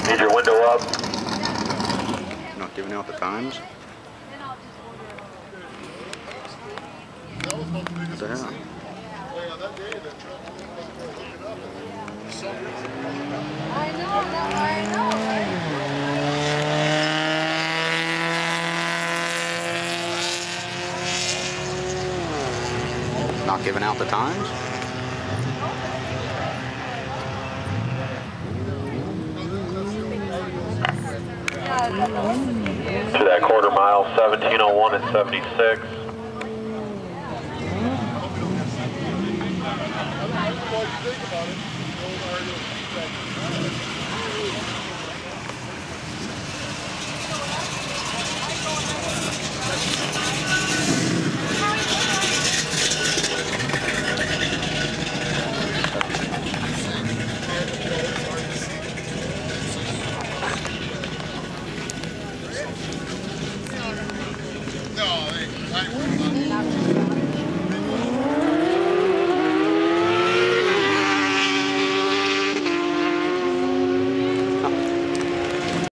Need your window up. Not giving out the times? What the hell? I know, right? Not giving out the times? To that quarter mile, 1701 at 76. Think about it.